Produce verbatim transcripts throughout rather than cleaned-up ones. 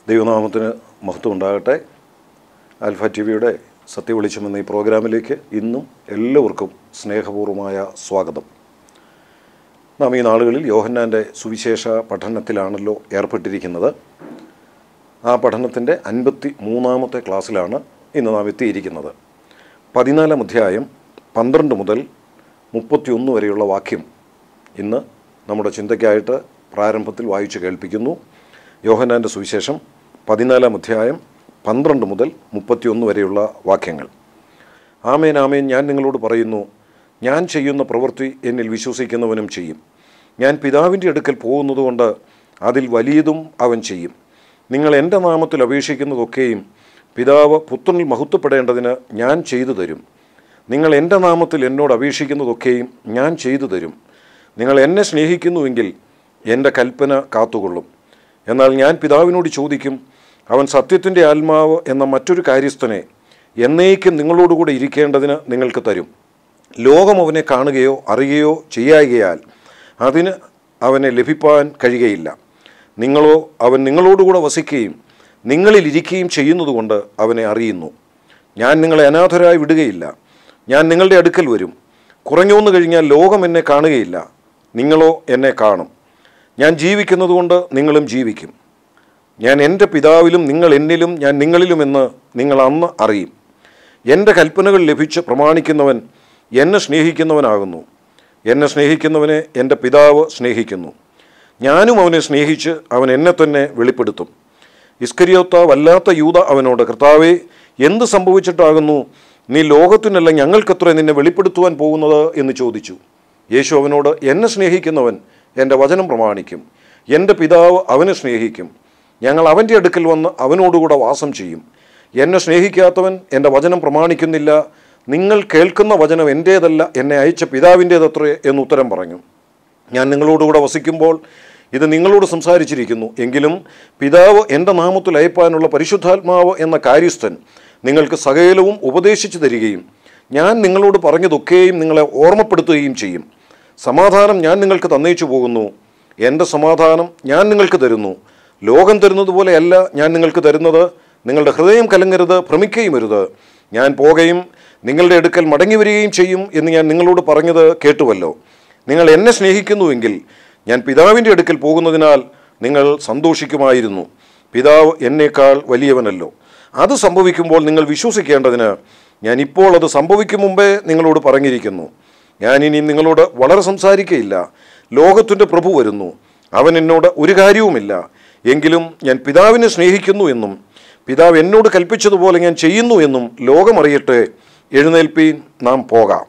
ദൈവനാമത്തിന് മഹത്വം ഉണ്ടാകട്ടെ. ആൽഫ ടി വിയുടെ സത്യവെളിച്ചം എന്ന ഈ പ്രോഗ്രാമിലേക്ക് ഇന്നും എല്ലാവർക്കും സ്നേഹപൂർവമായ സ്വാഗതം. നാം ഈ നാളുകളിൽ യോഹന്നാൻ്റെ സുവിശേഷ പഠനത്തിലാണല്ലോ ഏർപ്പെട്ടിരിക്കുന്നത്. ആ പഠനത്തിൻ്റെ അൻപത്തി മൂന്നാമത്തെ ക്ലാസ്സിലാണ് ഇന്ന് നാം എത്തിയിരിക്കുന്നത്. പതിനാലാം അധ്യായം പന്ത്രണ്ട് മുതൽ മുപ്പത്തിയൊന്ന് വരെയുള്ള വാക്യം ഇന്ന് നമ്മുടെ ചിന്തയ്ക്കായിട്ട് പ്രാരംഭത്തിൽ വായിച്ചു കേൾപ്പിക്കുന്നു. യോഹന്നാൻ്റെ സുവിശേഷം പതിനാലാം അധ്യായം പന്ത്രണ്ട് മുതൽ മുപ്പത്തിയൊന്ന് വരെയുള്ള വാക്യങ്ങൾ. ആമേൻ ആമേൻ, ഞാൻ നിങ്ങളോട് പറയുന്നു, ഞാൻ ചെയ്യുന്ന പ്രവൃത്തി എന്നിൽ വിശ്വസിക്കുന്നവനും ചെയ്യും. ഞാൻ പിതാവിൻ്റെ അടുക്കൽ പോകുന്നതുകൊണ്ട് അതിൽ വലിയതും അവൻ ചെയ്യും. നിങ്ങൾ എൻ്റെ നാമത്തിൽ അപേക്ഷിക്കുന്നതൊക്കെയും പിതാവ് പുത്രനിൽ മഹത്വപ്പെടേണ്ടതിന് ഞാൻ ചെയ്തു തരും. നിങ്ങൾ എൻ്റെ നാമത്തിൽ എന്നോട് അപേക്ഷിക്കുന്നതൊക്കെയും ഞാൻ ചെയ്തു തരും. നിങ്ങൾ എന്നെ സ്നേഹിക്കുന്നുവെങ്കിൽ എൻ്റെ കൽപ്പന കാത്തുകൊള്ളും. എന്നാൽ ഞാൻ പിതാവിനോട് ചോദിക്കും, അവൻ സത്യത്തിൻ്റെ ആത്മാവ് എന്ന മറ്റൊരു കാര്യസ്ഥനെ എന്നേക്കും നിങ്ങളോടുകൂടെ ഇരിക്കേണ്ടതിന് നിങ്ങൾക്ക് തരും. ലോകം അവനെ കാണുകയോ അറിയുകയോ ചെയ്യായികയാൽ അതിന് അവനെ ലഭിപ്പാൻ കഴിയുകയില്ല. നിങ്ങളോ അവൻ നിങ്ങളോടുകൂടെ വസിക്കുകയും നിങ്ങളിലിരിക്കുകയും ചെയ്യുന്നതുകൊണ്ട് അവനെ അറിയുന്നു. ഞാൻ നിങ്ങളെ അനാഥരായി വിടുകയില്ല. ഞാൻ നിങ്ങളുടെ അടുക്കൽ വരും. കുറഞ്ഞൊന്നു കഴിഞ്ഞാൽ ലോകം എന്നെ കാണുകയില്ല, നിങ്ങളോ എന്നെ കാണും. ഞാൻ ജീവിക്കുന്നതുകൊണ്ട് നിങ്ങളും ജീവിക്കും. ഞാൻ എൻ്റെ പിതാവിലും നിങ്ങൾ എന്നിലും ഞാൻ നിങ്ങളിലുമെന്ന് നിങ്ങൾ അന്ന് അറിയും. എൻ്റെ കൽപ്പനകൾ ലഭിച്ച് പ്രമാണിക്കുന്നവൻ എന്നെ സ്നേഹിക്കുന്നവനാകുന്നു. എന്നെ സ്നേഹിക്കുന്നവനെ എൻ്റെ പിതാവ് സ്നേഹിക്കുന്നു. ഞാനും അവനെ സ്നേഹിച്ച് അവൻ എന്നെ തന്നെ വെളിപ്പെടുത്തും. ഇസ്കരിയോത്താവല്ലാത്ത യൂദ അവനോട്, കർത്താവേ, എന്ത് സംഭവിച്ചിട്ടാകുന്നു നീ ലോകത്തിനല്ല ഞങ്ങൾക്കത്ര നിന്നെ വെളിപ്പെടുത്തുവാൻ പോകുന്നത് എന്ന് ചോദിച്ചു. യേശു അവനോട്, എന്നെ സ്നേഹിക്കുന്നവൻ എൻ്റെ വചനം പ്രമാണിക്കും. എൻ്റെ പിതാവ് അവനെ സ്നേഹിക്കും. ഞങ്ങൾ അവൻ്റെ അടുക്കൽ വന്ന് അവനോടുകൂടെ വാസം ചെയ്യും. എന്നെ സ്നേഹിക്കാത്തവൻ എൻ്റെ വചനം പ്രമാണിക്കുന്നില്ല. നിങ്ങൾ കേൾക്കുന്ന വചനം എൻ്റേതല്ല, എന്നെ അയച്ച പിതാവിൻ്റേതത്രേ എന്ന് ഉത്തരം പറഞ്ഞു. ഞാൻ നിങ്ങളോടുകൂടെ വസിക്കുമ്പോൾ ഇത് നിങ്ങളോട് സംസാരിച്ചിരിക്കുന്നു. എങ്കിലും പിതാവ് എൻ്റെ നാമത്തിൽ അയപ്പാനുള്ള പരിശുദ്ധാത്മാവ് എന്ന കാര്യസ്ഥൻ നിങ്ങൾക്ക് സകലവും ഉപദേശിച്ചു തരികയും ഞാൻ നിങ്ങളോട് പറഞ്ഞതൊക്കെയും നിങ്ങളെ ഓർമ്മപ്പെടുത്തുകയും ചെയ്യും. സമാധാനം ഞാൻ നിങ്ങൾക്ക് തന്നേച്ചു പോകുന്നു. എൻ്റെ സമാധാനം ഞാൻ നിങ്ങൾക്ക് തരുന്നു. ലോകം തരുന്നത് പോലെയല്ല ഞാൻ നിങ്ങൾക്ക് തരുന്നത്. നിങ്ങളുടെ ഹൃദയം കലങ്ങരുത്, ഭ്രമിക്കുകയും അരുത്. ഞാൻ പോകുകയും നിങ്ങളുടെ അടുക്കൽ മടങ്ങി വരികയും ചെയ്യും എന്ന് ഞാൻ നിങ്ങളോട് പറഞ്ഞത് കേട്ടുവല്ലോ. നിങ്ങൾ എന്നെ സ്നേഹിക്കുന്നുവെങ്കിൽ ഞാൻ പിതാവിൻ്റെ അടുക്കൽ പോകുന്നതിനാൽ നിങ്ങൾ സന്തോഷിക്കുമായിരുന്നു. പിതാവ് എന്നേക്കാൾ വലിയവനല്ലോ. അത് സംഭവിക്കുമ്പോൾ നിങ്ങൾ വിശ്വസിക്കേണ്ടതിന് ഞാൻ ഇപ്പോൾ അത് സംഭവിക്കും മുമ്പേ നിങ്ങളോട് പറഞ്ഞിരിക്കുന്നു. ഞാനിനി നിങ്ങളോട് വളരെ സംസാരിക്കയില്ല. ലോകത്തിൻ്റെ പ്രഭു വരുന്നു. അവൻ എന്നോട് ഒരു കാര്യവുമില്ല. എങ്കിലും ഞാൻ പിതാവിനെ സ്നേഹിക്കുന്നു എന്നും പിതാവ് എന്നോട് കൽപ്പിച്ചതുപോലെ ഞാൻ ചെയ്യുന്നു എന്നും ലോകമറിയട്ടെ. എഴുന്നേൽപ്പീൻ, നാം പോകാം.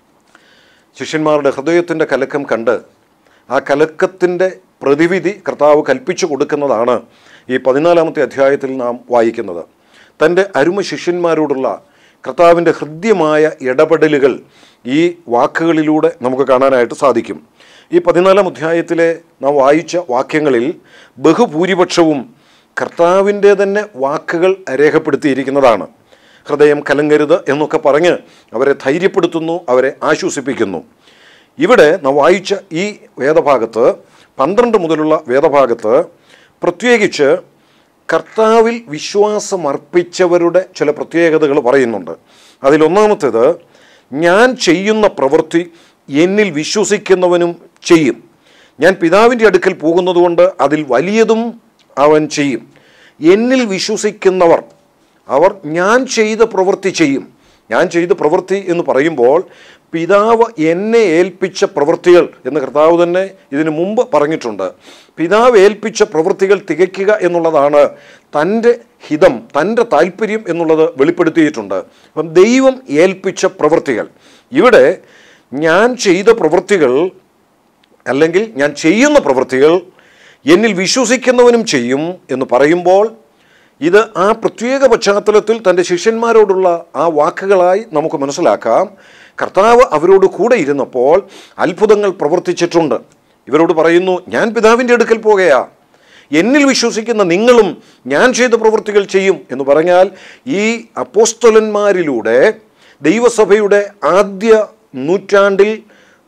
ശിഷ്യന്മാരുടെ ഹൃദയത്തിൻ്റെ കലക്കം കണ്ട് ആ കലക്കത്തിൻ്റെ പ്രതിവിധി കർത്താവ് കൽപ്പിച്ചു കൊടുക്കുന്നതാണ് ഈ പതിനാലാമത്തെ അധ്യായത്തിൽ നാം വായിക്കുന്നത്. തൻ്റെ അരുമ ശിഷ്യന്മാരോടുള്ള കർത്താവിൻ്റെ ഹൃദ്യമായ ഇടപെടലുകൾ ഈ വാക്കുകളിലൂടെ നമുക്ക് കാണാനായിട്ട് സാധിക്കും. ഈ പതിനാലാം അധ്യായത്തിലെ നാം വായിച്ച വാക്യങ്ങളിൽ ബഹുഭൂരിപക്ഷവും കർത്താവിൻ്റെ തന്നെ വാക്കുകൾ രേഖപ്പെടുത്തിയിരിക്കുന്നതാണ്. ഹൃദയം കലങ്ങരുത് എന്നൊക്കെ പറഞ്ഞ് അവരെ ധൈര്യപ്പെടുത്തുന്നു, അവരെ ആശ്വസിപ്പിക്കുന്നു. ഇവിടെ നാം വായിച്ച ഈ വേദഭാഗത്ത്, പന്ത്രണ്ട് മുതലുള്ള വേദഭാഗത്ത് പ്രത്യേകിച്ച് കർത്താവിൽ വിശ്വാസമർപ്പിച്ചവരുടെ ചില പ്രത്യേകതകൾ പറയുന്നുണ്ട്. അതിലൊന്നാമത്തേത്, ഞാൻ ചെയ്യുന്ന പ്രവൃത്തി എന്നിൽ വിശ്വസിക്കുന്നവനും ചെയ്യും. ഞാൻ പിതാവിൻ്റെ അടുക്കൽ പോകുന്നതുകൊണ്ട് അതിൽ വലിയതും അവൻ ചെയ്യും. എന്നിൽ വിശ്വസിക്കുന്നവർ അവർ ഞാൻ ചെയ്ത പ്രവൃത്തി ചെയ്യും. ഞാൻ ചെയ്ത പ്രവൃത്തി എന്ന് പറയുമ്പോൾ പിതാവ് എന്നെ ഏൽപ്പിച്ച പ്രവൃത്തികൾ എന്ന് കർത്താവ് തന്നെ ഇതിനു മുമ്പ് പറഞ്ഞിട്ടുണ്ട്. പിതാവ് ഏൽപ്പിച്ച പ്രവൃത്തികൾ തികയ്ക്കുക എന്നുള്ളതാണ് തൻ്റെ ഹിതം, തൻ്റെ താല്പര്യം എന്നുള്ളത് വെളിപ്പെടുത്തിയിട്ടുണ്ട്. അപ്പം ദൈവം ഏൽപ്പിച്ച പ്രവൃത്തികൾ, ഇവിടെ ഞാൻ ചെയ്ത പ്രവൃത്തികൾ അല്ലെങ്കിൽ ഞാൻ ചെയ്യുന്ന പ്രവൃത്തികൾ എന്നിൽ വിശ്വസിക്കുന്നവനും ചെയ്യും എന്ന് പറയുമ്പോൾ ഇത് ആ പ്രത്യേക പശ്ചാത്തലത്തിൽ തൻ്റെ ശിഷ്യന്മാരോടുള്ള ആ വാക്കുകളായി നമുക്ക് മനസ്സിലാക്കാം. കർത്താവ് അവരോട് കൂടെ ഇരുന്നപ്പോൾ അത്ഭുതങ്ങൾ പ്രവർത്തിച്ചിട്ടുണ്ട്. ഇവരോട് പറയുന്നു, ഞാൻ പിതാവിൻ്റെ അടുക്കൽ പോകുകയാ, എന്നിൽ വിശ്വസിക്കുന്ന നിങ്ങളും ഞാൻ ചെയ്ത പ്രവൃത്തികൾ ചെയ്യും എന്ന് പറഞ്ഞാൽ ഈ അപ്പോസ്തലന്മാരിലൂടെ ദൈവസഭയുടെ ആദ്യ നൂറ്റാണ്ടിൽ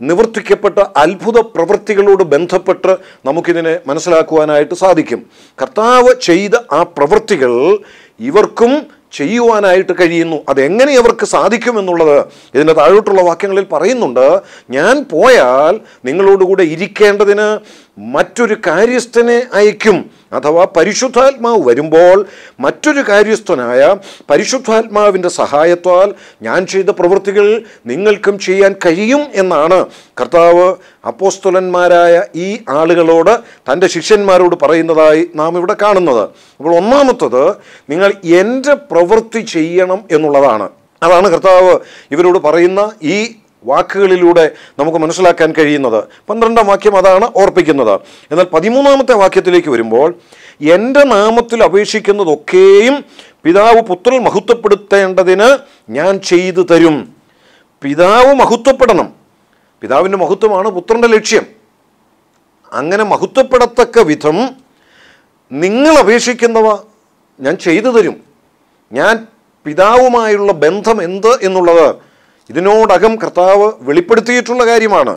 നിവർത്തിക്കപ്പെട്ട അത്ഭുത പ്രവൃത്തികളോട് ബന്ധപ്പെട്ട് നമുക്കിതിനെ മനസ്സിലാക്കുവാനായിട്ട് സാധിക്കും. കർത്താവ് ചെയ്ത ആ പ്രവൃത്തികൾ ഇവർക്കും ചെയ്യുവാനായിട്ട് കഴിയുന്നു. അതെങ്ങനെ അവർക്ക് സാധിക്കുമെന്നുള്ളത് ഇതിൻ്റെ താഴോട്ടുള്ള വാക്യങ്ങളിൽ പറയുന്നുണ്ട്. ഞാൻ പോയാൽ നിങ്ങളോടുകൂടെ ഇരിക്കേണ്ടതിന് മറ്റൊരു കാര്യസ്ഥനെ അയക്കും. അഥവാ പരിശുദ്ധാത്മാവ് വരുമ്പോൾ മറ്റൊരു കാര്യസ്ഥനായ പരിശുദ്ധാത്മാവിൻ്റെ സഹായത്താൽ ഞാൻ ചെയ്ത പ്രവൃത്തികൾ നിങ്ങൾക്കും ചെയ്യാൻ കഴിയും എന്നാണ് കർത്താവ് അപ്പോസ്തലന്മാരായ ഈ ആളുകളോട് തൻ്റെ ശിഷ്യന്മാരോട് പറയുന്നതായി നാം ഇവിടെ കാണുന്നത്. അപ്പോൾ ഒന്നാമത്തത്, നിങ്ങൾ എൻ്റെ പ്രവൃത്തി ചെയ്യണം എന്നുള്ളതാണ്. അതാണ് കർത്താവ് ഇവരോട് പറയുന്ന ഈ വാക്കുകളിലൂടെ നമുക്ക് മനസ്സിലാക്കാൻ കഴിയുന്നത്. പന്ത്രണ്ടാം വാക്യം അതാണ് ഓർപ്പിക്കുന്നത്. എന്നാൽ പതിമൂന്നാമത്തെ വാക്യത്തിലേക്ക് വരുമ്പോൾ, എൻ്റെ നാമത്തിൽ അപേക്ഷിക്കുന്നതൊക്കെയും പിതാവ് പുത്രൻ മഹത്വപ്പെടുത്തേണ്ടതിന് ഞാൻ ചെയ്തു തരും. പിതാവ് മഹത്വപ്പെടണം. പിതാവിൻ്റെ മഹത്വമാണ് പുത്രൻ്റെ ലക്ഷ്യം. അങ്ങനെ മഹത്വപ്പെടത്തക്ക വിധം നിങ്ങൾ അപേക്ഷിക്കുന്നവ ഞാൻ ചെയ്തു തരും. ഞാൻ പിതാവുമായുള്ള ബന്ധം എന്ത് എന്നുള്ളത് ഇതിനോടകം കർത്താവ് വെളിപ്പെടുത്തിയിട്ടുള്ള കാര്യമാണ്.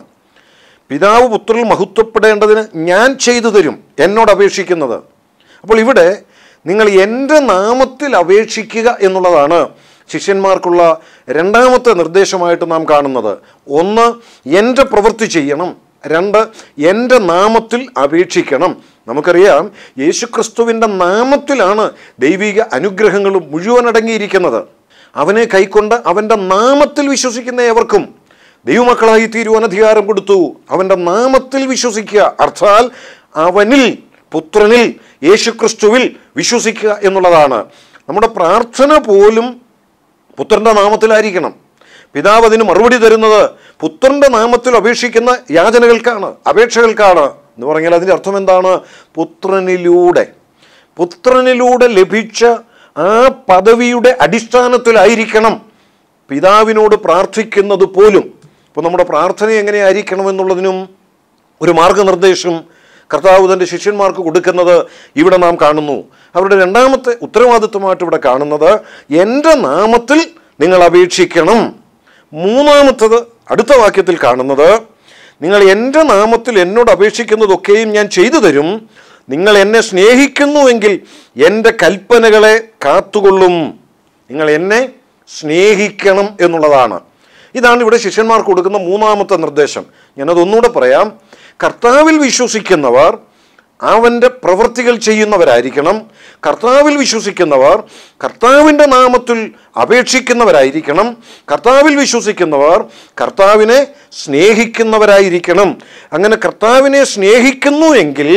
പിതാവ് പുത്രൻ മഹത്വപ്പെടേണ്ടതിന് ഞാൻ ചെയ്തു തരും എന്നോട് അപേക്ഷിക്കുന്നത്. അപ്പോൾ ഇവിടെ നിങ്ങൾ എൻ്റെ നാമത്തിൽ അപേക്ഷിക്കുക എന്നുള്ളതാണ് ശിഷ്യന്മാർക്കുള്ള രണ്ടാമത്തെ നിർദ്ദേശമായിട്ട് നാം കാണുന്നത്. ഒന്ന്, എൻ്റെ പ്രവൃത്തി ചെയ്യണം. രണ്ട്, എൻ്റെ നാമത്തിൽ അപേക്ഷിക്കണം. നമുക്കറിയാം, യേശുക്രിസ്തുവിൻ്റെ നാമത്തിലാണ് ദൈവിക അനുഗ്രഹങ്ങളും മുഴുവൻ അടങ്ങിയിരിക്കുന്നത്. അവനെ കൈക്കൊണ്ട് അവൻ്റെ നാമത്തിൽ വിശ്വസിക്കുന്ന ഏവർക്കും ദൈവമക്കളായി തീരുവാൻ അധികാരം കൊടുത്തു. അവൻ്റെ നാമത്തിൽ വിശ്വസിക്കുക, അർത്ഥാൽ അവനിൽ, പുത്രനിൽ, യേശുക്രിസ്തുവിൽ വിശ്വസിക്കുക എന്നുള്ളതാണ്. നമ്മുടെ പ്രാർത്ഥന പോലും പുത്രൻ്റെ നാമത്തിലായിരിക്കണം. പിതാവ് അതിന് മറുപടി തരുന്നത് പുത്രൻ്റെ നാമത്തിൽ അപേക്ഷിക്കുന്ന യാചനകൾക്കാണ്, അപേക്ഷകൾക്കാണ് എന്ന് പറഞ്ഞാൽ അതിൻ്റെ അർത്ഥം എന്താണ്? പുത്രനിലൂടെ പുത്രനിലൂടെ ലഭിച്ച ആ പദവിയുടെ അടിസ്ഥാനത്തിലായിരിക്കണം പിതാവിനോട് പ്രാർത്ഥിക്കുന്നത് പോലും. ഇപ്പോൾ നമ്മുടെ പ്രാർത്ഥന എങ്ങനെയായിരിക്കണം എന്നുള്ളതിനും ഒരു മാർഗനിർദ്ദേശം കർത്താവ് തൻ്റെ ശിഷ്യന്മാർക്ക് കൊടുക്കുന്നത് ഇവിടെ നാം കാണുന്നു. അവരുടെ രണ്ടാമത്തെ ഉത്തരവാദിത്വമായിട്ട് ഇവിടെ കാണുന്നത് എൻ്റെ നാമത്തിൽ നിങ്ങൾ അപേക്ഷിക്കണം. മൂന്നാമത്തത് അടുത്ത വാക്യത്തിൽ കാണുന്നത്, നിങ്ങൾ എൻ്റെ നാമത്തിൽ എന്നോട് അപേക്ഷിക്കുന്നതൊക്കെയും ഞാൻ ചെയ്തു തരും. നിങ്ങൾ എന്നെ സ്നേഹിക്കുന്നുവെങ്കിൽ എൻ്റെ കൽപ്പനകളെ കാത്തുകൊള്ളും. നിങ്ങൾ എന്നെ സ്നേഹിക്കണം എന്നുള്ളതാണ്. ഇതാണ് ഇവിടെ ശിഷ്യന്മാർക്ക് കൊടുക്കുന്ന മൂന്നാമത്തെ നിർദ്ദേശം. ഞാനതൊന്നുകൂടെ പറയാം. കർത്താവിൽ വിശ്വസിക്കുന്നവർ അവൻ്റെ പ്രവൃത്തികൾ ചെയ്യുന്നവരായിരിക്കണം. കർത്താവിൽ വിശ്വസിക്കുന്നവർ കർത്താവിൻ്റെ നാമത്തിൽ അപേക്ഷിക്കുന്നവരായിരിക്കണം. കർത്താവിൽ വിശ്വസിക്കുന്നവർ കർത്താവിനെ സ്നേഹിക്കുന്നവരായിരിക്കണം. അങ്ങനെ കർത്താവിനെ സ്നേഹിക്കുന്നു എങ്കിൽ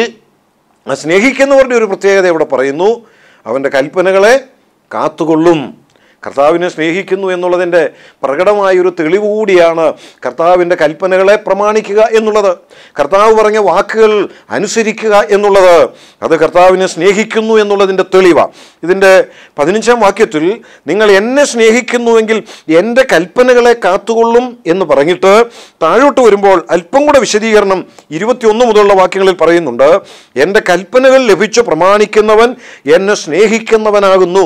ആ സ്നേഹിക്കുന്നവരുടെ ഒരു പ്രത്യേകത ഇവിടെ പറയുന്നു, അവൻ്റെ കൽപ്പനകളെ കാത്തുകൊള്ളും. കർത്താവിനെ സ്നേഹിക്കുന്നു എന്നുള്ളതിൻ്റെ പ്രകടമായൊരു തെളിവ് കൂടിയാണ് കർത്താവിൻ്റെ കൽപ്പനകളെ പ്രമാണിക്കുക എന്നുള്ളത്. കർത്താവ് പറഞ്ഞ വാക്കുകൾ അനുസരിക്കുക എന്നുള്ളത് അത് കർത്താവിനെ സ്നേഹിക്കുന്നു എന്നുള്ളതിൻ്റെ തെളിവാണ്. ഇതിൻ്റെ പതിനഞ്ചാം വാക്യത്തിൽ നിങ്ങൾ എന്നെ സ്നേഹിക്കുന്നുവെങ്കിൽ എൻ്റെ കൽപ്പനകളെ കാത്തുകൊള്ളും എന്ന് പറഞ്ഞിട്ട് താഴോട്ട് വരുമ്പോൾ അല്പം കൂടെ വിശദീകരണം ഇരുപത്തിയൊന്ന് മുതലുള്ള വാക്യങ്ങളിൽ പറയുന്നുണ്ട്. എൻ്റെ കൽപ്പനകൾ ലഭിച്ചു പ്രമാണിക്കുന്നവൻ എന്നെ സ്നേഹിക്കുന്നവനാകുന്നു.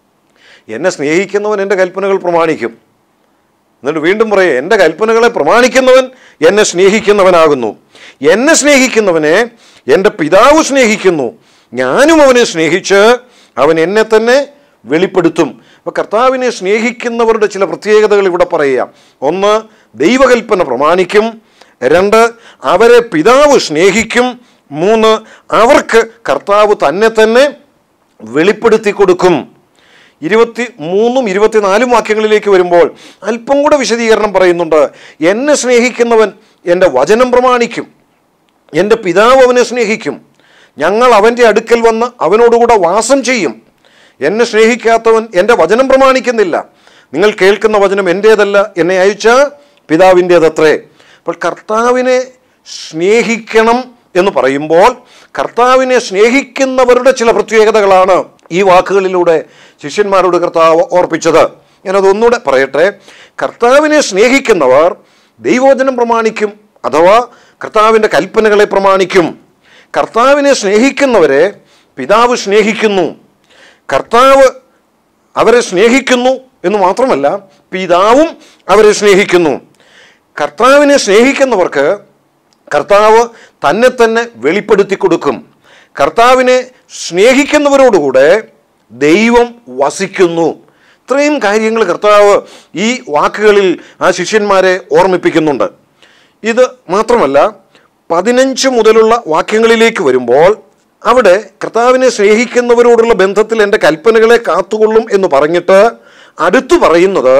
എന്നെ സ്നേഹിക്കുന്നവൻ എൻ്റെ കൽപ്പനകൾ പ്രമാണിക്കും. എന്നിട്ട് വീണ്ടും പറയേ, എൻ്റെ കൽപ്പനകളെ പ്രമാണിക്കുന്നവൻ എന്നെ സ്നേഹിക്കുന്നവനാകുന്നു. എന്നെ സ്നേഹിക്കുന്നവനെ എൻ്റെ പിതാവ് സ്നേഹിക്കുന്നു. ഞാനും അവനെ സ്നേഹിച്ച് അവൻ എന്നെ തന്നെ വെളിപ്പെടുത്തും. അപ്പോൾ കർത്താവിനെ സ്നേഹിക്കുന്നവരുടെ ചില പ്രത്യേകതകൾ ഇവിടെ പറയുക. ഒന്ന്, ദൈവകൽപ്പന പ്രമാണിക്കും. രണ്ട്, അവരെ പിതാവ് സ്നേഹിക്കും. മൂന്ന്, അവർക്ക് കർത്താവ് തന്നെ തന്നെ വെളിപ്പെടുത്തി കൊടുക്കും. ഇരുപത്തി മൂന്നും ഇരുപത്തിനാലും വാക്യങ്ങളിലേക്ക് വരുമ്പോൾ അല്പം കൂടെ വിശദീകരണം പറയുന്നുണ്ട്. എന്നെ സ്നേഹിക്കുന്നവൻ എൻ്റെ വചനം പ്രമാണിക്കും. എൻ്റെ പിതാവ് അവനെ സ്നേഹിക്കും. ഞങ്ങൾ അവൻ്റെ അടുക്കൽ വന്ന് അവനോടുകൂടെ വാസം ചെയ്യും. എന്നെ സ്നേഹിക്കാത്തവൻ എൻ്റെ വചനം പ്രമാണിക്കുന്നില്ല. നിങ്ങൾ കേൾക്കുന്ന വചനം എൻ്റേതല്ല, എന്നെ അയച്ച പിതാവിൻ്റേതത്രേ. അപ്പോൾ കർത്താവിനെ സ്നേഹിക്കണം എന്ന് പറയുമ്പോൾ കർത്താവിനെ സ്നേഹിക്കുന്നവരുടെ ചില പ്രത്യേകതകളാണ് ഈ വാക്കുകളിലൂടെ ശിഷ്യന്മാരോട് കർത്താവ് ഓർപ്പിച്ചത്. ഞാനതൊന്നുകൂടെ പറയട്ടെ. കർത്താവിനെ സ്നേഹിക്കുന്നവർ ദൈവവചനം പ്രമാണിക്കും, അഥവാ കർത്താവിൻ്റെ കൽപ്പനകളെ പ്രമാണിക്കും. കർത്താവിനെ സ്നേഹിക്കുന്നവരെ പിതാവ് സ്നേഹിക്കുന്നു. കർത്താവ് അവരെ സ്നേഹിക്കുന്നു എന്ന് മാത്രമല്ല, പിതാവും അവരെ സ്നേഹിക്കുന്നു. കർത്താവിനെ സ്നേഹിക്കുന്നവർക്ക് കർത്താവ് തന്നെ തന്നെ വെളിപ്പെടുത്തി കൊടുക്കും. കർത്താവിനെ സ്നേഹിക്കുന്നവരോടുകൂടെ ദൈവം വസിക്കുന്നു. ഇത്രയും കാര്യങ്ങൾ കർത്താവ് ഈ വാക്കുകളിൽ ആ ശിഷ്യന്മാരെ ഓർമ്മിപ്പിക്കുന്നുണ്ട്. ഇത് മാത്രമല്ല, പതിനഞ്ച് മുതലുള്ള വാക്യങ്ങളിലേക്ക് വരുമ്പോൾ അവിടെ കർത്താവിനെ സ്നേഹിക്കുന്നവരോടുള്ള ബന്ധത്തിൽ എൻ്റെ കൽപ്പനകളെ കാത്തുകൊള്ളും എന്ന് പറഞ്ഞിട്ട് അടുത്തു പറയുന്നത്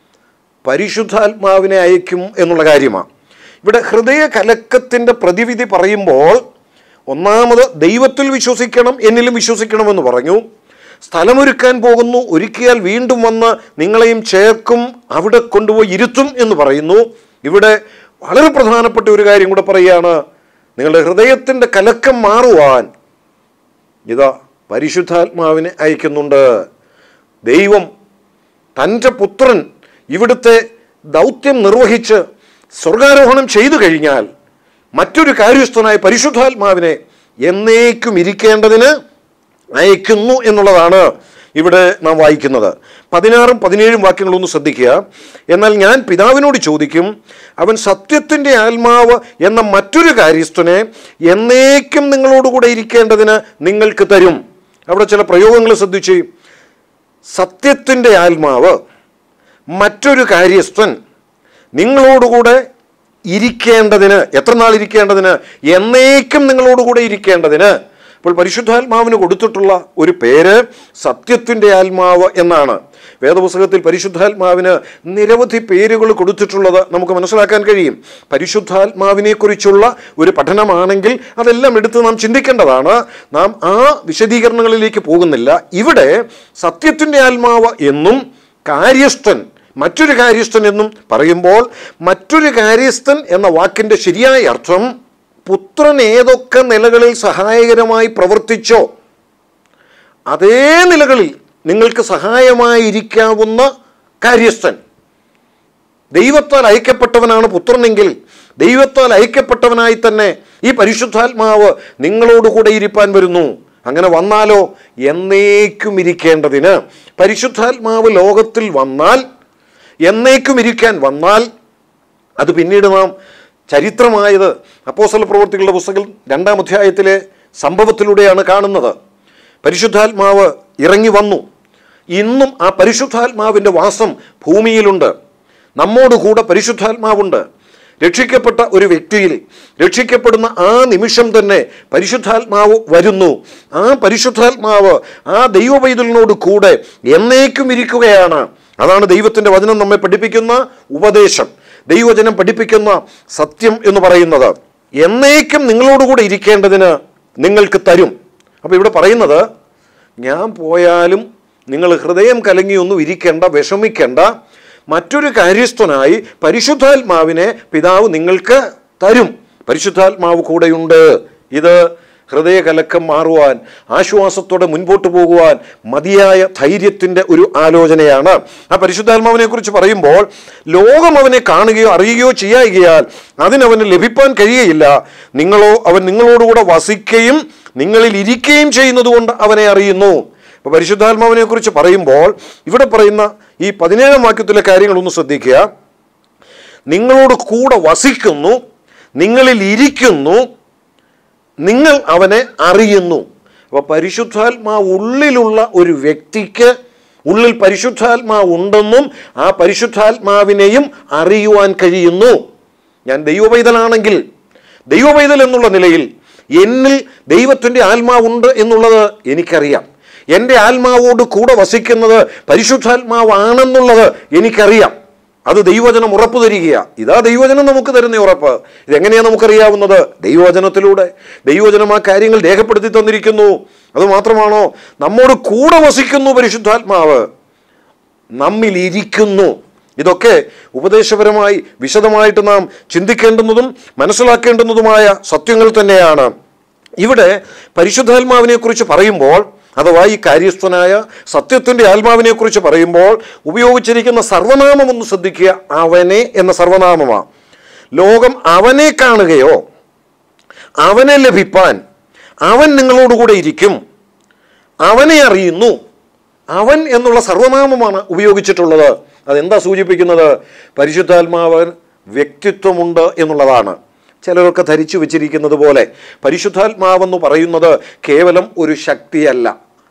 പരിശുദ്ധാത്മാവിനെ അയക്കും എന്നുള്ള കാര്യമാണ്. ഇവിടെ ഹൃദയ കലക്കത്തിൻ്റെ പ്രതിവിധി പറയുമ്പോൾ ഒന്നാമത് ദൈവത്തിൽ വിശ്വസിക്കണം, എന്നിലും വിശ്വസിക്കണമെന്ന് പറഞ്ഞു. സ്ഥലമൊരുക്കാൻ പോകുന്നു, ഒരുക്കിയാൽ വീണ്ടും വന്ന് നിങ്ങളെയും ചേർക്കും, അവിടെ കൊണ്ടുപോയി ഇരുത്തും എന്ന് പറയുന്നു. ഇവിടെ വളരെ പ്രധാനപ്പെട്ട ഒരു കാര്യം കൂടെ പറയുകയാണ്. നിങ്ങളുടെ ഹൃദയത്തിൻ്റെ കലക്കം മാറുവാൻ ഇതാ പരിശുദ്ധാത്മാവിനെ അയക്കുന്നുണ്ട്. ദൈവം തൻ്റെ പുത്രൻ ഇവിടുത്തെ ദൗത്യം നിർവഹിച്ച് സ്വർഗാരോഹണം ചെയ്തു കഴിഞ്ഞാൽ മറ്റൊരു കാര്യസ്ഥനായ പരിശുദ്ധാത്മാവിനെ എന്നേക്കും ഇരിക്കേണ്ടതിന് അയക്കുന്നു എന്നുള്ളതാണ് ഇവിടെ നാം വായിക്കുന്നത്. പതിനാറും പതിനേഴും വാക്യങ്ങളൊന്ന് ശ്രദ്ധിക്കുക. എന്നാൽ ഞാൻ പിതാവിനോട് ചോദിക്കും, അവൻ സത്യത്തിൻ്റെ ആത്മാവ് എന്ന മറ്റൊരു കാര്യസ്ഥനെ എന്നേക്കും നിങ്ങളോടുകൂടെ ഇരിക്കേണ്ടതിന് നിങ്ങൾക്ക് തരും. അവിടെ ചില പ്രയോഗങ്ങൾ ശ്രദ്ധിച്ച്, സത്യത്തിൻ്റെ ആത്മാവ്, മറ്റൊരു കാര്യസ്ഥൻ നിങ്ങളോടുകൂടെ ഇരിക്കേണ്ടതിന്. എത്ര നാൾ ഇരിക്കേണ്ടതിന്? എന്നേക്കും നിങ്ങളോടുകൂടെ ഇരിക്കേണ്ടതിന്. അപ്പോൾ പരിശുദ്ധാത്മാവിന് കൊടുത്തിട്ടുള്ള ഒരു പേര് സത്യത്തിൻ്റെ ആത്മാവ് എന്നാണ്. വേദപുസ്തകത്തിൽ പരിശുദ്ധാത്മാവിന് നിരവധി പേരുകൾ കൊടുത്തിട്ടുള്ളത് നമുക്ക് മനസ്സിലാക്കാൻ കഴിയും. പരിശുദ്ധാത്മാവിനെ കുറിച്ചുള്ള ഒരു പഠനമാണെങ്കിൽ അതെല്ലാം എടുത്ത് നാം ചിന്തിക്കേണ്ടതാണ്. നാം ആ വിശദീകരണങ്ങളിലേക്ക് പോകുന്നില്ല. ഇവിടെ സത്യത്തിൻ്റെ ആത്മാവ് എന്നും കാര്യസ്ഥൻ, മറ്റൊരു കാര്യസ്ഥൻ എന്നും പറയുമ്പോൾ മറ്റൊരു കാര്യസ്ഥൻ എന്ന വാക്കിൻ്റെ ശരിയായ അർത്ഥം പുത്രൻ ഏതൊക്കെ നിലകളിൽ സഹായകരമായി പ്രവർത്തിച്ചോ അതേ നിലകളിൽ നിങ്ങൾക്ക് സഹായമായിരിക്കാവുന്ന കാര്യസ്ഥൻ. ദൈവത്താൽ അയക്കപ്പെട്ടവനാണ് പുത്രനെങ്കിൽ ദൈവത്താൽ അയക്കപ്പെട്ടവനായി തന്നെ ഈ പരിശുദ്ധാത്മാവ് നിങ്ങളോടുകൂടെ ഇരിപ്പാൻ വരുന്നു. അങ്ങനെ വന്നാലോ എന്നേക്കും ഇരിക്കേണ്ടതിന്. പരിശുദ്ധാത്മാവ് ലോകത്തിൽ വന്നാൽ, എന്നേക്കും ഇരിക്കാൻ വന്നാൽ, അത് പിന്നീട് നാം ചരിത്രമായത് അപ്പോസ്തല പ്രവൃത്തികളുടെ പുസ്തകം രണ്ടാം അധ്യായത്തിലെ സംഭവത്തിലൂടെയാണ് കാണുന്നത്. പരിശുദ്ധാത്മാവ് ഇറങ്ങി വന്നു. ഇന്നും ആ പരിശുദ്ധാത്മാവിൻ്റെ വാസം ഭൂമിയിലുണ്ട്. നമ്മോടുകൂടെ പരിശുദ്ധാത്മാവുണ്ട്. രക്ഷിക്കപ്പെട്ട ഒരു വ്യക്തിയിൽ രക്ഷിക്കപ്പെടുന്ന ആ നിമിഷം തന്നെ പരിശുദ്ധാത്മാവ് വരുന്നു. ആ പരിശുദ്ധാത്മാവ് ആ ദൈവപൈതലിനോട് കൂടെ എന്നേക്കും ഇരിക്കുകയാണ്. അതാണ് ദൈവത്തിൻ്റെ വചനം നമ്മെ പഠിപ്പിക്കുന്ന ഉപദേശം, ദൈവവചനം പഠിപ്പിക്കുന്ന സത്യം എന്ന് പറയുന്നത്. എന്നേക്കും നിങ്ങളോടുകൂടെ ഇരിക്കേണ്ടതിന് നിങ്ങൾക്ക് തരും. അപ്പോൾ ഇവിടെ പറയുന്നത്, ഞാൻ പോയാലും നിങ്ങൾ ഹൃദയം കലങ്ങിയൊന്നും ഇരിക്കേണ്ട, വിഷമിക്കേണ്ട. മറ്റൊരു കാര്യസ്ഥനായി പരിശുദ്ധാത്മാവിനെ പിതാവ് നിങ്ങൾക്ക് തരും. പരിശുദ്ധാത്മാവ് കൂടെയുണ്ട്. ഇത് ഹൃദയ കലക്കം മാറുവാൻ, ആശ്വാസത്തോടെ മുൻപോട്ട് പോകുവാൻ മതിയായ ധൈര്യത്തിൻ്റെ ഒരു ആലോചനയാണ്. ആ പരിശുദ്ധാത്മാവിനെ കുറിച്ച് പറയുമ്പോൾ ലോകം അവനെ കാണുകയോ അറിയുകയോ ചെയ്യായികയാൽ അതിനവന് ലഭിപ്പാൻ കഴിയുകയില്ല. നിങ്ങളോ അവൻ നിങ്ങളോടുകൂടെ വസിക്കുകയും നിങ്ങളിൽ ഇരിക്കുകയും ചെയ്യുന്നത് കൊണ്ട് അവനെ അറിയുന്നു. അപ്പോൾ പരിശുദ്ധാത്മാവിനെ കുറിച്ച് പറയുമ്പോൾ ഇവിടെ പറയുന്ന ഈ പതിനേഴാം വാക്യത്തിലെ കാര്യങ്ങളൊന്ന് ശ്രദ്ധിക്കുക. നിങ്ങളോട് കൂടെ വസിക്കുന്നു, നിങ്ങളിൽ ഇരിക്കുന്നു, നിങ്ങൾ അവനെ അറിയുന്നു. അപ്പോൾ പരിശുദ്ധാത്മാവ് ഉള്ളിലുള്ള ഒരു വ്യക്തിക്ക് ഉള്ളിൽ പരിശുദ്ധാത്മാവ് ഉണ്ടെന്നും ആ പരിശുദ്ധാത്മാവിനെയും അറിയുവാൻ കഴിയുന്നു. ഞാൻ ദൈവപൈതലാണെങ്കിൽ ദൈവപൈതൽ എന്നുള്ള നിലയിൽ എന്നിൽ ദൈവത്തിൻ്റെ ആത്മാവുണ്ട് എന്നുള്ളത് എനിക്കറിയാം. എൻ്റെ ആത്മാവോട് കൂടെ വസിക്കുന്നത് പരിശുദ്ധാത്മാവാണെന്നുള്ളത് എനിക്കറിയാം. അത് ദൈവവചനം ഉറപ്പ് തരികയാണ്. ഇതാ ദൈവവചനം നമുക്ക് തരുന്ന ഉറപ്പ്. ഇതെങ്ങനെയാണ് നമുക്കറിയാവുന്നത്? ദൈവവചനത്തിലൂടെ. ദൈവവചനം ആ കാര്യങ്ങൾ രേഖപ്പെടുത്തി തന്നിരിക്കുന്നു. അതുമാത്രമാണോ, നമ്മോട് കൂടെ വസിക്കുന്നു പരിശുദ്ധാത്മാവ്, നമ്മിലിരിക്കുന്നു. ഇതൊക്കെ ഉപദേശപരമായി വിശദമായിട്ട് നാം ചിന്തിക്കേണ്ടുന്നതും മനസ്സിലാക്കേണ്ടുന്നതുമായ സത്യങ്ങൾ തന്നെയാണ്. ഇവിടെ പരിശുദ്ധാത്മാവിനെ കുറിച്ച് പറയുമ്പോൾ, അഥവാ ഈ കാര്യസ്ഥനായ സത്യത്തിൻ്റെ ആത്മാവിനെ കുറിച്ച് പറയുമ്പോൾ ഉപയോഗിച്ചിരിക്കുന്ന സർവനാമം ഒന്ന് ശ്രദ്ധിക്കുക. അവനെ എന്ന സർവനാമമാണ്. ലോകം അവനെ കാണുകയോ അവനെ ലഭിപ്പാൻ അവൻ നിങ്ങളോടുകൂടെ ഇരിക്കും, അവനെ അറിയുന്നു, അവൻ എന്നുള്ള സർവനാമമാണ് ഉപയോഗിച്ചിട്ടുള്ളത്. അതെന്താ സൂചിപ്പിക്കുന്നത്? പരിശുദ്ധാത്മാവൻ വ്യക്തിത്വമുണ്ട് എന്നുള്ളതാണ്. ചിലരൊക്കെ ധരിച്ചു വച്ചിരിക്കുന്നത് പോലെ പരിശുദ്ധാത്മാവെന്ന് പറയുന്നത് കേവലം ഒരു ശക്തിയല്ല,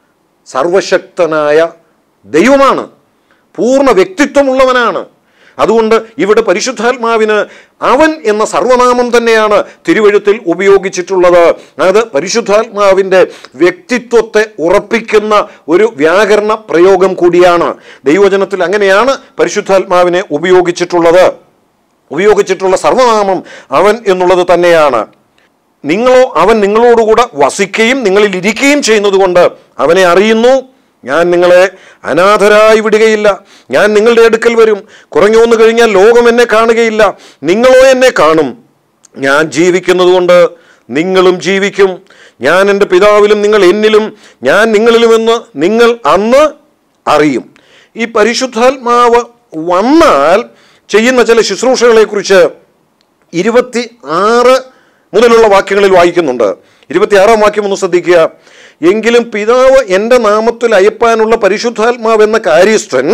സർവശക്തനായ ദൈവമാണ്, പൂർണ്ണ വ്യക്തിത്വമുള്ളവനാണ്. അതുകൊണ്ട് ഇവിടെ പരിശുദ്ധാത്മാവിന് അവൻ എന്ന സർവനാമം തന്നെയാണ് തിരുവെഴുത്തിൽ ഉപയോഗിച്ചിട്ടുള്ളത്. അത് പരിശുദ്ധാത്മാവിൻ്റെ വ്യക്തിത്വത്തെ ഉറപ്പിക്കുന്ന ഒരു വ്യാകരണ പ്രയോഗം കൂടിയാണ്. ദൈവവചനത്തിൽ അങ്ങനെയാണ് പരിശുദ്ധാത്മാവിനെ ഉപയോഗിച്ചിട്ടുള്ളത്. ഉപയോഗിച്ചിട്ടുള്ള സർവനാമം അവൻ എന്നുള്ളത് തന്നെയാണ്. നിങ്ങളോ അവൻ നിങ്ങളോടുകൂടെ വസിക്കുകയും നിങ്ങളിൽ ഇരിക്കുകയും ചെയ്യുന്നത് കൊണ്ട് അവനെ അറിയുന്നു. ഞാൻ നിങ്ങളെ അനാഥരായി വിടുകയില്ല, ഞാൻ നിങ്ങളുടെ അടുക്കൽ വരും. കുറഞ്ഞു വന്നു കഴിഞ്ഞാൽ ലോകം എന്നെ കാണുകയില്ല, നിങ്ങളോ എന്നെ കാണും. ഞാൻ ജീവിക്കുന്നത് കൊണ്ട് നിങ്ങളും ജീവിക്കും. ഞാൻ എൻ്റെ പിതാവിലും നിങ്ങൾ എന്നിലും, ഞാൻ നിങ്ങളിലുമെന്ന് നിങ്ങൾ അന്ന് അറിയും. ഈ പരിശുദ്ധാത്മാവ് വന്നാൽ ചെയ്യുന്ന ചില ശുശ്രൂഷകളെക്കുറിച്ച് ഇരുപത്തി ആറ് മുതലുള്ള വാക്യങ്ങളിൽ വായിക്കുന്നുണ്ട്. ഇരുപത്തിയാറാം വാക്യം ഒന്ന് ശ്രദ്ധിക്കുക. എങ്കിലും പിതാവ് എൻ്റെ നാമത്തിൽ അയപ്പാനുള്ള പരിശുദ്ധാത്മാവ് എന്ന കാര്യസ്ഥൻ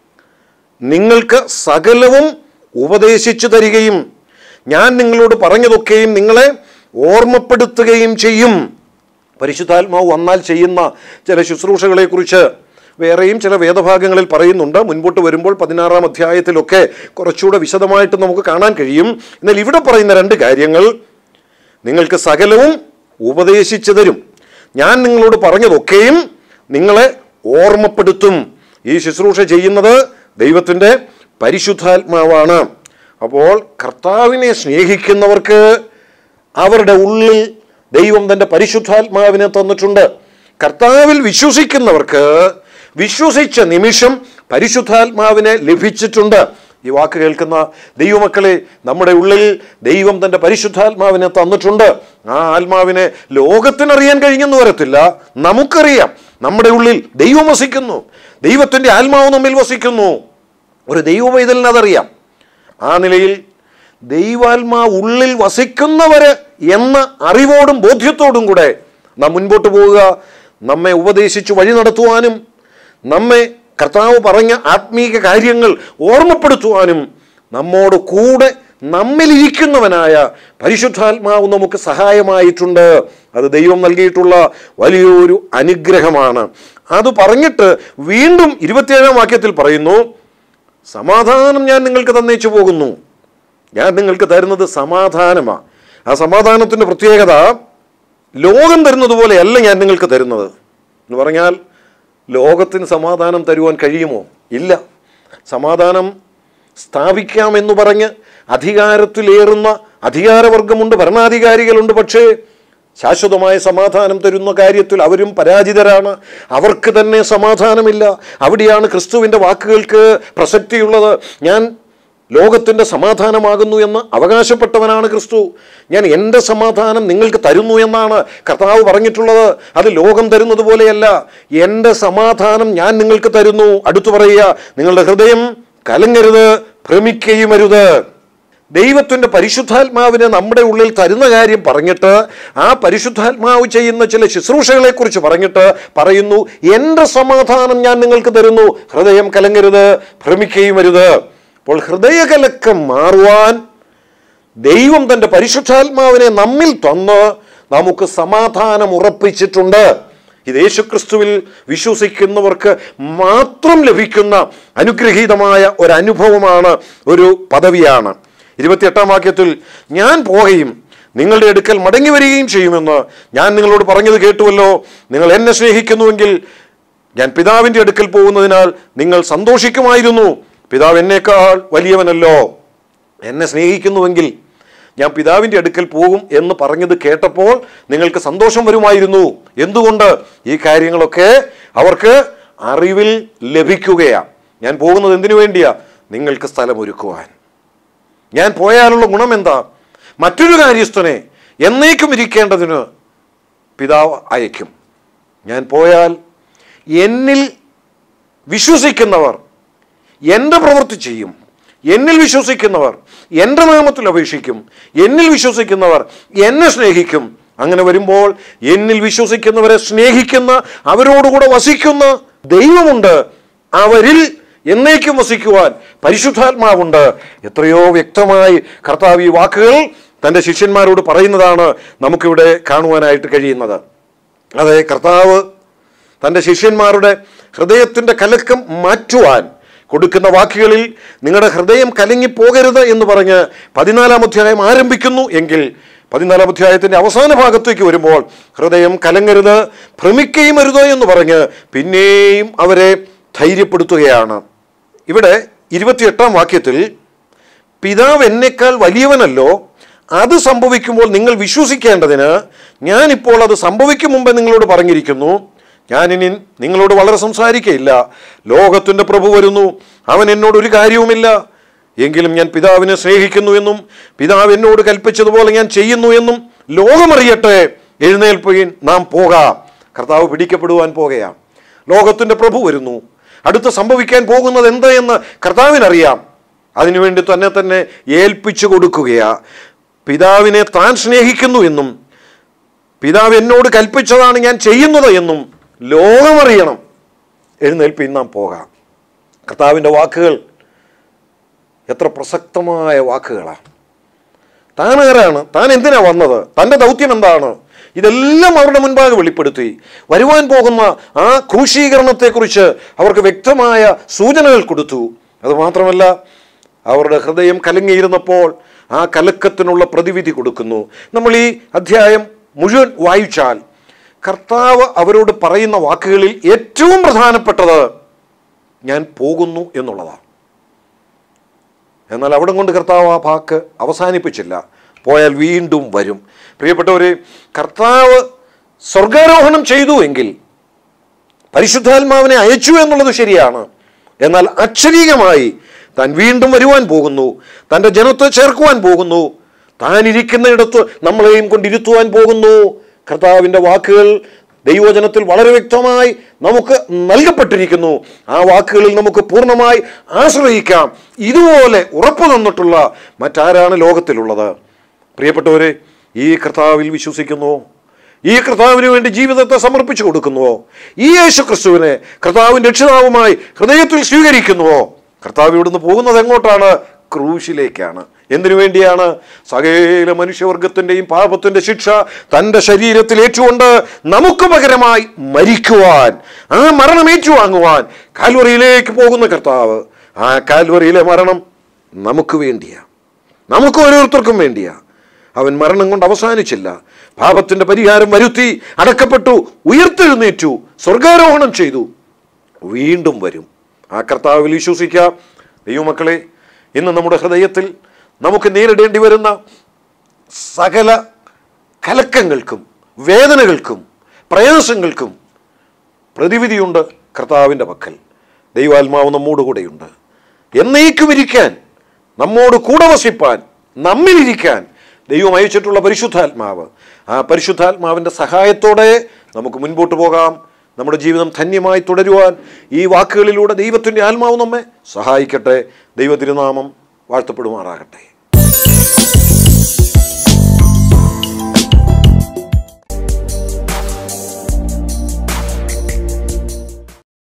നിങ്ങൾക്ക് സകലവും ഉപദേശിച്ചു തരികയും ഞാൻ നിങ്ങളോട് പറഞ്ഞതൊക്കെയും നിങ്ങളെ ഓർമ്മപ്പെടുത്തുകയും ചെയ്യും. പരിശുദ്ധാത്മാവ് വന്നാൽ ചെയ്യുന്ന ചില ശുശ്രൂഷകളെക്കുറിച്ച് വേറെയും ചില വേദഭാഗങ്ങളിൽ പറയുന്നുണ്ട്. മുൻപോട്ട് വരുമ്പോൾ പതിനാറാം അധ്യായത്തിലൊക്കെ കുറച്ചുകൂടെ വിശദമായിട്ട് നമുക്ക് കാണാൻ കഴിയും. എന്നാൽ ഇവിടെ പറയുന്ന രണ്ട് കാര്യങ്ങൾ, നിങ്ങൾക്ക് സകലവും ഉപദേശിച്ചു തരും, ഞാൻ നിങ്ങളോട് പറഞ്ഞതൊക്കെയും നിങ്ങളെ ഓർമ്മപ്പെടുത്തും. ഈ ശുശ്രൂഷ ചെയ്യുന്നത് ദൈവത്തിൻ്റെ പരിശുദ്ധാത്മാവാണ്. അപ്പോൾ കർത്താവിനെ സ്നേഹിക്കുന്നവർക്ക് അവരുടെ ഉള്ളിൽ ദൈവം തൻ്റെ പരിശുദ്ധാത്മാവിനെ തന്നിട്ടുണ്ട്. കർത്താവിൽ വിശ്വസിക്കുന്നവർക്ക് വിശ്വസിച്ച നിമിഷം പരിശുദ്ധാത്മാവിനെ ലഭിച്ചിട്ടുണ്ട്. ഈ വാക്ക് കേൾക്കുന്ന ദൈവമക്കളെ, നമ്മുടെ ഉള്ളിൽ ദൈവം തൻ്റെ പരിശുദ്ധാത്മാവിനെ തന്നിട്ടുണ്ട്. ആ ആത്മാവിനെ ലോകത്തിനറിയാൻ കഴിഞ്ഞെന്ന് വരത്തില്ല, നമുക്കറിയാം. നമ്മുടെ ഉള്ളിൽ ദൈവം വസിക്കുന്നു, ദൈവത്തിൻ്റെ ആത്മാവ് നമ്മിൽ വസിക്കുന്നു. ഒരു ദൈവവൈതലിന് അതറിയാം. ആ നിലയിൽ ദൈവാത്മാവ് ഉള്ളിൽ വസിക്കുന്നവര് എന്ന അറിവോടും ബോധ്യത്തോടും കൂടെ നാം മുൻപോട്ട് പോവുക. നമ്മെ ഉപദേശിച്ച് വഴി നടത്തുവാനും നമ്മെ കർത്താവ് പറഞ്ഞ ആത്മീക കാര്യങ്ങൾ ഓർമ്മപ്പെടുത്തുവാനും നമ്മോട് കൂടെ നമ്മിലിരിക്കുന്നവനായ പരിശുദ്ധാത്മാവ് നമുക്ക് സഹായമായിട്ടുണ്ട്. അത് ദൈവം നൽകിയിട്ടുള്ള വലിയൊരു അനുഗ്രഹമാണ്. അത് പറഞ്ഞിട്ട് വീണ്ടും ഇരുപത്തിയേഴാം വാക്യത്തിൽ പറയുന്നു, സമാധാനം ഞാൻ നിങ്ങൾക്ക് തന്നേച്ചു പോകുന്നു. ഞാൻ നിങ്ങൾക്ക് തരുന്നത് സമാധാനമാണ്. ആ സമാധാനത്തിൻ്റെ പ്രത്യേകത ലോകം തരുന്നത് പോലെയല്ല ഞാൻ നിങ്ങൾക്ക് തരുന്നത് എന്ന് പറഞ്ഞാൽ, ലോകത്തിന് സമാധാനം തരുവാൻ കഴിയുമോ? ഇല്ല. സമാധാനം സ്ഥാപിക്കാമെന്ന് പറഞ്ഞ് അധികാരത്തിലേറുന്ന അധികാരവർഗമുണ്ട്, ഭരണാധികാരികളുണ്ട്. പക്ഷേ ശാശ്വതമായ സമാധാനം തരുന്ന കാര്യത്തിൽ അവരും പരാജിതരാണ്. അവർക്ക് തന്നെ സമാധാനമില്ല. അവിടെയാണ് ക്രിസ്തുവിൻ്റെ വാക്കുകൾക്ക് പ്രസക്തിയുള്ളത്. ഞാൻ ലോകത്തിൻ്റെ സമാധാനമാകുന്നു എന്ന് അവകാശപ്പെട്ടവനാണ് ക്രിസ്തു. ഞാൻ എൻ്റെ സമാധാനം നിങ്ങൾക്ക് തരുന്നു എന്നാണ് കർത്താവ് പറഞ്ഞിട്ടുള്ളത്. അത് ലോകം തരുന്നത് പോലെയല്ല. എൻ്റെ സമാധാനം ഞാൻ നിങ്ങൾക്ക് തരുന്നു. അടുത്തു പറയുക, നിങ്ങളുടെ ഹൃദയം കലങ്ങരുത്, ഭ്രമിക്കുകയും അരുത്. ദൈവത്തിൻ്റെ പരിശുദ്ധാത്മാവിനെ നമ്മുടെ ഉള്ളിൽ തരുന്ന കാര്യം പറഞ്ഞിട്ട് ആ പരിശുദ്ധാത്മാവ് ചെയ്യുന്ന ചില ശുശ്രൂഷകളെക്കുറിച്ച് പറഞ്ഞിട്ട് പറയുന്നു, എൻ്റെ സമാധാനം ഞാൻ നിങ്ങൾക്ക് തരുന്നു, ഹൃദയം കലങ്ങരുത്, ഭ്രമിക്കുകയും അരുത്. അപ്പോൾ ഹൃദയകലക്കം മാറുവാൻ ദൈവം തൻ്റെ പരിശുദ്ധാത്മാവിനെ നമ്മിൽ തന്ന് നമുക്ക് സമാധാനം ഉറപ്പിച്ചിട്ടുണ്ട്. ഇത് യേശുക്രിസ്തുവിൽ വിശ്വസിക്കുന്നവർക്ക് മാത്രം ലഭിക്കുന്ന അനുഗ്രഹീതമായ ഒരനുഭവമാണ്, ഒരു പദവിയാണ്. ഇരുപത്തിയെട്ടാം വാക്യത്തിൽ ഞാൻ പോകുകയും നിങ്ങളുടെ അടുക്കൽ മടങ്ങി വരികയും ചെയ്യുമെന്ന് ഞാൻ നിങ്ങളോട് പറഞ്ഞത് കേട്ടുവല്ലോ. നിങ്ങൾ എന്നെ സ്നേഹിക്കുന്നുവെങ്കിൽ ഞാൻ പിതാവിൻ്റെ അടുക്കൽ പോകുന്നതിനാൽ നിങ്ങൾ സന്തോഷിക്കുമായിരുന്നു. പിതാവ് എന്നേക്കാൾ വലിയവനല്ലോ. എന്നെ സ്നേഹിക്കുന്നുവെങ്കിൽ ഞാൻ പിതാവിൻ്റെ അടുക്കൽ പോകും എന്ന് പറഞ്ഞത് കേട്ടപ്പോൾ നിങ്ങൾക്ക് സന്തോഷം വരുമായിരുന്നു. എന്തുകൊണ്ട്? ഈ കാര്യങ്ങളൊക്കെ അവർക്ക് അറിവിൽ ലഭിക്കുകയാണ്. ഞാൻ പോകുന്നത് എന്തിനു വേണ്ടിയാ? നിങ്ങൾക്ക് സ്ഥലമൊരുക്കുവാൻ. ഞാൻ പോയാലുള്ള ഗുണം എന്താ? മറ്റൊരു കാര്യസ്ഥനെ എന്നേക്കും ഇരിക്കേണ്ടതിന് പിതാവ് അയക്കും. ഞാൻ പോയാൽ എന്നിൽ വിശ്വസിക്കുന്നവർ എൻ്റെ പ്രവൃത്തി ചെയ്യും. എന്നിൽ വിശ്വസിക്കുന്നവർ എൻ്റെ നാമത്തിൽ അപേക്ഷിക്കും. എന്നിൽ വിശ്വസിക്കുന്നവർ എന്നെ സ്നേഹിക്കും. അങ്ങനെ വരുമ്പോൾ എന്നിൽ വിശ്വസിക്കുന്നവരെ സ്നേഹിക്കുന്ന, അവരോടുകൂടെ വസിക്കുന്ന ദൈവമുണ്ട്. അവരിൽ എന്നേക്കും വസിക്കുവാൻ പരിശുദ്ധാത്മാവുണ്ട്. എത്രയോ വ്യക്തമായി കർത്താവ് ഈ വാക്കുകൾ തൻ്റെ ശിഷ്യന്മാരോട് പറയുന്നതാണ് നമുക്കിവിടെ കാണുവാനായിട്ട് കഴിയുന്നത്. അതെ, കർത്താവ് തൻ്റെ ശിഷ്യന്മാരുടെ ഹൃദയത്തിൻ്റെ കലക്കം മാറ്റുവാൻ കൊടുക്കുന്ന വാക്കുകളിൽ നിങ്ങളുടെ ഹൃദയം കലങ്ങിപ്പോകരുത് എന്ന് പറഞ്ഞ് പതിനാലാം അധ്യായം ആരംഭിക്കുന്നു എങ്കിൽ പതിനാലാം അധ്യായത്തിൻ്റെ അവസാന ഭാഗത്തേക്ക് വരുമ്പോൾ ഹൃദയം കലങ്ങരുത്, ഭ്രമിക്കുകയും അരുത് എന്ന് പറഞ്ഞ് പിന്നെയും അവരെ ധൈര്യപ്പെടുത്തുകയാണ്. ഇവിടെ ഇരുപത്തിയെട്ടാം വാക്യത്തിൽ പിതാവ് എന്നേക്കാൾ വലിയവനല്ലോ, അത് സംഭവിക്കുമ്പോൾ നിങ്ങൾ വിശ്വസിക്കേണ്ടതിന് ഞാനിപ്പോൾ അത് സംഭവിക്കും മുമ്പേ നിങ്ങളോട് പറഞ്ഞിരിക്കുന്നു. ഞാനിനി നിങ്ങളോട് വളരെ സംസാരിക്കയില്ല. ലോകത്തിൻ്റെ പ്രഭു വരുന്നു, അവൻ എന്നോട് ഒരു കാര്യവുമില്ല. എങ്കിലും ഞാൻ പിതാവിനെ സ്നേഹിക്കുന്നു എന്നും പിതാവ് എന്നോട് കൽപ്പിച്ചതുപോലെ ഞാൻ ചെയ്യുന്നു എന്നും ലോകമറിയട്ടെ. എഴുന്നേൽപ്പീൻ, നാം പോകാം. കർത്താവ് പിടിക്കപ്പെടുവാൻ പോകുകയാണ്. ലോകത്തിൻ്റെ പ്രഭു വരുന്നു. അടുത്ത് സംഭവിക്കാൻ പോകുന്നത് എന്ത് എന്ന് കർത്താവിനറിയാം. അതിനുവേണ്ടി തന്നെ തന്നെ ഏൽപ്പിച്ചു കൊടുക്കുകയാ. പിതാവിനെ താൻ സ്നേഹിക്കുന്നു എന്നും പിതാവ് എന്നോട് കൽപ്പിച്ചതാണ് ഞാൻ ചെയ്യുന്നത് എന്നും ലോകമറിയണം. എഴുന്നേൽപ്പീൻ, നാം പോകാം. കർത്താവിൻ്റെ വാക്കുകൾ എത്ര പ്രസക്തമായ വാക്കുകളാണ്. താൻ ആരാണ്, താൻ എന്തിനാ വന്നത്, തൻ്റെ ദൗത്യം എന്താണ്, ഇതെല്ലാം അവരുടെ മുൻപാകെ വെളിപ്പെടുത്തി. വരുവാൻ പോകുന്ന ആ ക്രൂശീകരണത്തെക്കുറിച്ച് അവർക്ക് വ്യക്തമായ സൂചനകൾ കൊടുത്തു. അതുമാത്രമല്ല, അവരുടെ ഹൃദയം കലങ്ങിയിരുന്നപ്പോൾ ആ കലക്കത്തിനുള്ള പ്രതിവിധി കൊടുക്കുന്നു. നമ്മൾ ഈ അധ്യായം മുഴുവൻ വായിച്ചാൽ കർത്താവ് അവരോട് പറയുന്ന വാക്കുകളിൽ ഏറ്റവും പ്രധാനപ്പെട്ടത് ഞാൻ പോകുന്നു എന്നുള്ളതാണ്. എന്നാൽ അവിടെ കൊണ്ട് കർത്താവ് ആ വാക്ക് അവസാനിപ്പിച്ചില്ല. പോയാൽ വീണ്ടും വരും. പ്രിയപ്പെട്ടവരെ, കർത്താവ് സ്വർഗാരോഹണം ചെയ്തു എങ്കിൽ പരിശുദ്ധാത്മാവിനെ അയച്ചു എന്നുള്ളത് ശരിയാണ്. എന്നാൽ അക്ഷരീകമായി താൻ വീണ്ടും വരുവാൻ പോകുന്നു, തൻ്റെ ജനത്തെ ചേർക്കുവാൻ പോകുന്നു, താൻ ഇരിക്കുന്നിടത്ത് നമ്മളെയും കൊണ്ടിരുത്തുവാൻ പോകുന്നു. കർത്താവിൻ്റെ വാക്കുകൾ ദൈവവചനത്തിൽ വളരെ വ്യക്തമായി നമുക്ക് നൽകപ്പെട്ടിരിക്കുന്നു. ആ വാക്കുകളിൽ നമുക്ക് പൂർണ്ണമായി ആശ്രയിക്കാം. ഇതുപോലെ ഉറപ്പു തന്നിട്ടുള്ള മറ്റാരാണ് ലോകത്തിലുള്ളത്? പ്രിയപ്പെട്ടവരെ, ഈ കർത്താവിൽ വിശ്വസിക്കുന്നുവോ? ഈ കർത്താവിന് വേണ്ടി ജീവിതത്തെ സമർപ്പിച്ചു കൊടുക്കുന്നുവോ? ഈ യേശു ക്രിസ്തുവിനെ കർത്താവിൻ്റെ രക്ഷിതാവുമായി ഹൃദയത്തിൽ സ്വീകരിക്കുന്നുവോ? കർത്താവ് ഇവിടുന്ന് പോകുന്നത് എങ്ങോട്ടാണ്? ക്രൂശിലേക്കാണ്. എന്തിനു വേണ്ടിയാണ്? സകല മനുഷ്യവർഗത്തിൻ്റെയും പാപത്തിൻ്റെ ശിക്ഷ തൻ്റെ ശരീരത്തിൽ ഏറ്റുകൊണ്ട് നമുക്ക് പകരമായി മരിക്കുവാൻ, ആ മരണം ഏറ്റുവാങ്ങുവാൻ കാൽവറിയിലേക്ക് പോകുന്ന കർത്താവ്. ആ കാൽവറിയിലെ മരണം നമുക്ക് വേണ്ടിയാ, നമുക്ക് ഓരോരുത്തർക്കും വേണ്ടിയാ. അവൻ മരണം കൊണ്ട് അവസാനിച്ചില്ല. പാപത്തിൻ്റെ പരിഹാരം വരുത്തി, അടക്കപ്പെട്ടു, ഉയർത്തെഴുന്നേറ്റു, സ്വർഗാരോഹണം ചെയ്തു, വീണ്ടും വരും. ആ കർത്താവിൽ വിശ്വസിക്കാം. ദൈവമക്കളെ, ഇന്ന് നമ്മുടെ ഹൃദയത്തിൽ നമുക്ക് നേരിടേണ്ടി വരുന്ന സകല കലക്കങ്ങൾക്കും വേദനകൾക്കും പ്രയാസങ്ങൾക്കും പ്രതിവിധിയുണ്ട് കർത്താവിൻ്റെ പക്കൽ. ദൈവാത്മാവ് നമ്മോട് കൂടെയുണ്ട്. എന്നേക്കും ഇരിക്കാൻ, നമ്മോട് കൂടെ വസിപ്പാൻ, നമ്മിലിരിക്കാൻ ദൈവം അയച്ചിട്ടുള്ള പരിശുദ്ധാത്മാവ്. ആ പരിശുദ്ധാത്മാവിൻ്റെ സഹായത്തോടെ നമുക്ക് മുൻപോട്ട് പോകാം. നമ്മുടെ ജീവിതം ധന്യമായി തുടരുവാൻ ഈ വാക്കുകളിലൂടെ ദൈവത്തിൻ്റെ ആത്മാവ് നമ്മെ സഹായിക്കട്ടെ. ദൈവ തിരുനാമം വാഴ്ത്തപ്പെടുമാറാകട്ടെ.